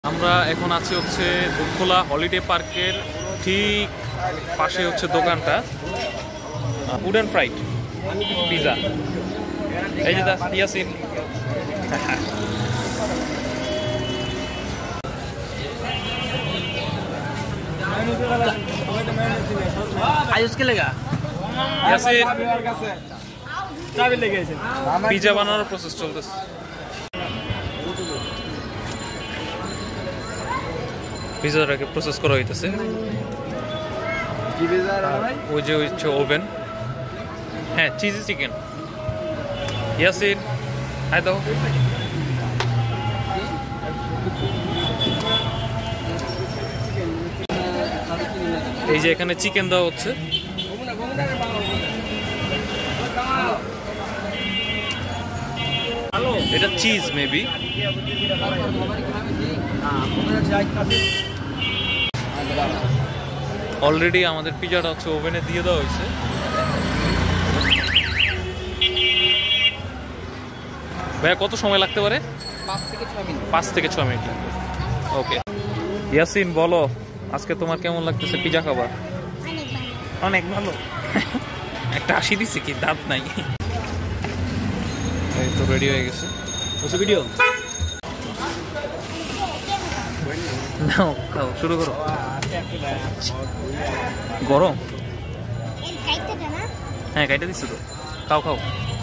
আমরা এখন আছি হচ্ছে দুধখোলা হলিডে পার্কের ঠিক পাশে হচ্ছে দোকানটা উডেন ফ্রাইড পিজা। এই যে ইয়াসিন आयुष के लेगा ইয়াসিন পিজা বানানোর প্রসেস চলতেছে। পিজাটাকে প্রসেস করা হইতেছে। ওই যে হচ্ছে ওভেন, হ্যাঁ চিজি চিকেন। ইয়াসিন আয় দাও। এই যে এখানে চিকেন দেওয়া হচ্ছে। এটা চিজ মেবি। অলরেডি আমাদের পিজাটা হচ্ছে ওভেনে দিয়ে দেওয়া হয়েছে। ভাইয়া কত সময় লাগতে পারে? 5 থেকে 6 মিনিট লাগবে। ওকে ইয়াসিন বলো আজকে তোমার কেমন লাগতেছে পিজা খাবার? অনেক ভালো। একটা হাসি দিচ্ছে কি, দাঁত নাই। এই তো রেডি হয়ে গেছে। उस वीडियो নাও খাও, শুরু করো। গরম? হ্যাঁ কাইটা দিচ্ছ তো, খাও খাও।